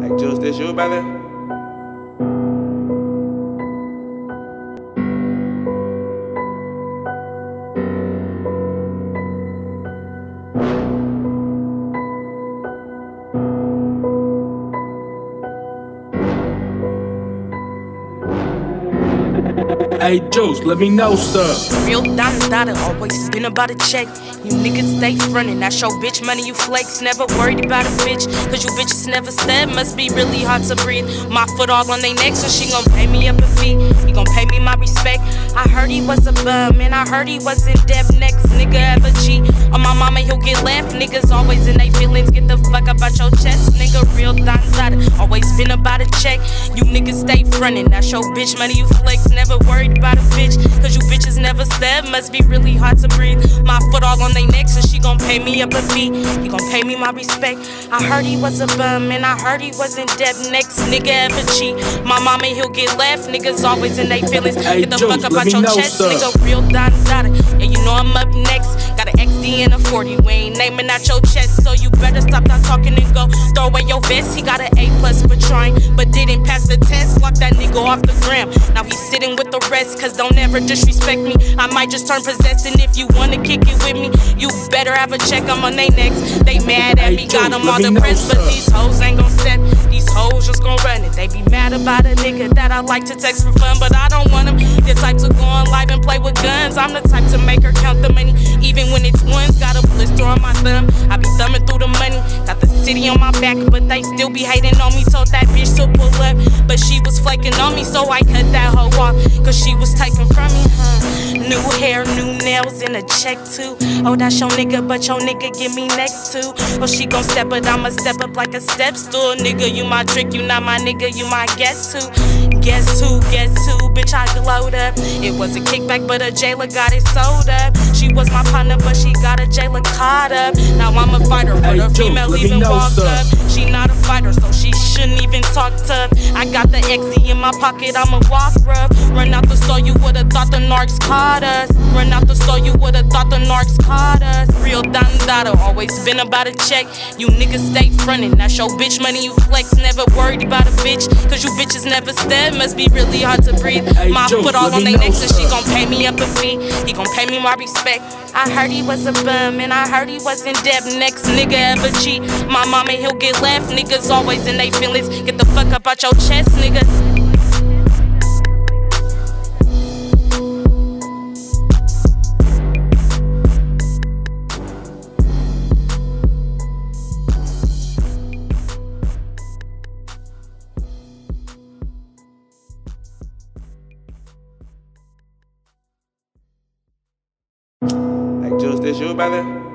Hey, Juice, this you, brother? Hey Juice, let me know, sir. Real Dada, always been about a check. You niggas stay frontin', that's your bitch money, you flakes. Never worried about a bitch, cause you bitches never step. Must be really hard to breathe. My foot all on they necks, so she gon' pay me up a fee. He gon' pay me my respect. I heard he was a bum, and I heard he was in debt. Next nigga ever cheat on my mama, he'll get left. Niggas always in they feelings, get the fuck up out your chest. Nigga, real Dada, always been about a check. You niggas stay frontin', that's your bitch money, you flakes. Never worried about a bitch, cause you bitches never step. Must be really hard to breathe. My foot all on they necks, so she gon' pay me up a fee. He gon' pay me my respect. I heard he was a bum, and I heard he was in debt. Next nigga ever cheat my mama, he'll get left. Niggas always in they feelings, get the fuck up out your chest. Nigga, real Dada, yeah, you know I'm up next. Got an XD and a 40, we ain't naming out your chest. So you better stop that talking and go throw away your vest. He got an A+ for trying, but didn't pass the test. Lock that nigga off the gram, now he's sitting with the rest. Cause don't ever disrespect me, I might just turn possessed. And if you wanna kick it with me, you better have a check, I'm on they necks. They mad at me, got them all depressed. But these hoes ain't gon' step, these hoes just gon' run it. They be mad about a nigga that I like to text for fun, but I don't want them. The type to go on live and play with guns. I'm the type to make her count the money, even when it's ones. Got a blister on my thumb, I be thumbing through the money. Got the city on my back, but they still be hating on me. Told that bitch to pull up, but she was flaking on me, so I cut that hoe off, cause she was taking from me. New hair, new nails, and a check too. Oh, that's your nigga, but your nigga give me neck too. Oh, she gon' step, but I'ma step up like a step stool. Nigga, you my trick, you not my nigga, you my guess who? Guess who, bitch, I glowed up. It was a kickback, but a jailer got it sold up. She was my partner, but she got a jailer caught up. Now I'm a fighter, but her female even walked up. She not a fighter, so she shouldn't even talk tough. I got the XD in my pocket, I'm a walk rough. Run out the store, you would've thought the narcs caught us. Run out the store, you would've thought the narcs caught us. Real Dada, always been about a check. You niggas stay frontin', that's your bitch money, you flex. Never worried about a bitch, cause you bitches never step. Must be really hard to breathe. My foot all on they necks, and she gon' pay me up a fee. He gon' pay me my respect. I heard he was a bum, and I heard he was in debt. Next nigga ever cheat my mama, he'll get left. Niggas always in they feelings, get the fuck up out your chest, nigga. Hey, Juice, this you, brother?